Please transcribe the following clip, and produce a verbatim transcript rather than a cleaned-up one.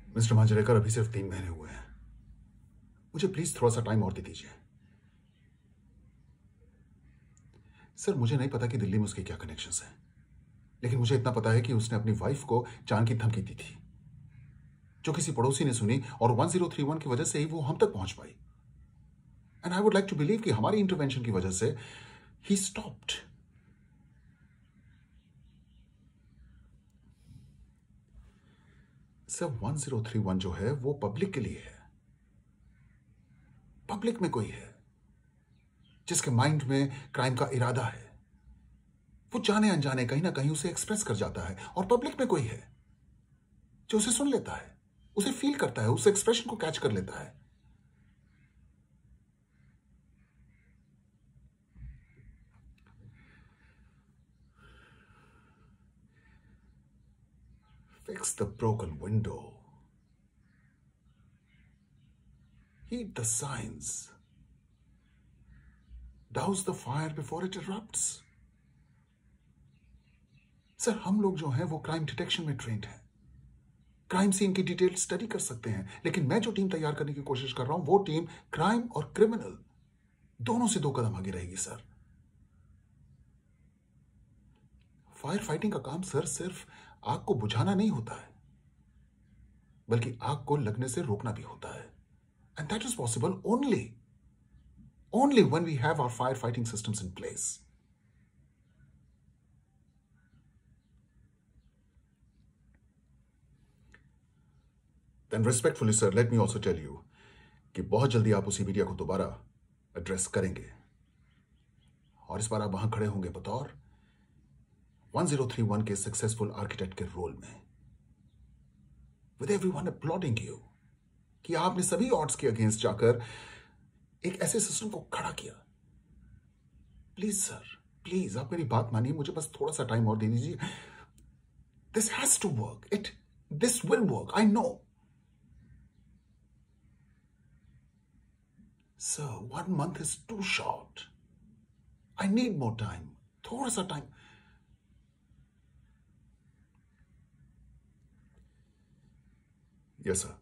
Mister Manjrekar, अभी सिर्फ तीन महीने हुए हैं। मुझे प्लीज थोड़ा सा टाइम और दे दीजिए। सर, मुझे नहीं पता कि दिल्ली में उसके क्या कनेक्शंस हैं, लेकिन मुझे इतना पता है कि उसने अपनी वाइफ को जान की धमकी दी थी, जो किसी पड़ोसी ने सुनी और वन ज़ीरो थ्री वन की वजह से ही वो हम तक पहुंच पाई। And I would like to believe कि हमारी इंटरवेंशन की वजह से ही stopped. Sir, one zero three one जो है वो पब्लिक के लिए है। पब्लिक में कोई है जिसके माइंड में क्राइम का इरादा है, वो जाने अनजाने कहीं ना कहीं उसे एक्सप्रेस कर जाता है, और पब्लिक में कोई है जो उसे सुन लेता है, उसे फील करता है, उस एक्सप्रेशन को कैच कर लेता है। Fix the broken window. Heed the signs. Douse the fire before it erupts. Sir, हम लोग जो हैं वो क्राइम डिटेक्शन में ट्रेंड हैं, क्राइम सीन की डिटेल स्टडी कर सकते हैं, लेकिन मैं जो टीम तैयार करने की कोशिश कर रहा हूं वो टीम क्राइम और क्रिमिनल दोनों से दो कदम आगे रहेगी। सर, फायर फाइटिंग का काम सर सिर्फ आग को बुझाना नहीं होता है, बल्कि आग को लगने से रोकना भी होता है। And that is possible only only when we have our fire fighting systems in place. Then respectfully, sir, let me also tell you कि बहुत जल्दी आप उसी मीडिया को दोबारा एड्रेस करेंगे, और इस बार आप वहां खड़े होंगे बतौर वन ज़ीरो थ्री वन के सक्सेसफुल आर्किटेक्ट के रोल में, विद एवरीवन अपलॉडिंग यू, कि आपने सभी ऑड्स के अगेंस्ट जाकर एक ऐसे सिस्टम को खड़ा किया। प्लीज सर, प्लीज आप मेरी बात मानिए, मुझे बस थोड़ा सा टाइम और दे दीजिए। This has to work, it this will work, I know. Sir, one month is too short. I need more time. थोड़ा सा टाइम। Yes, sir.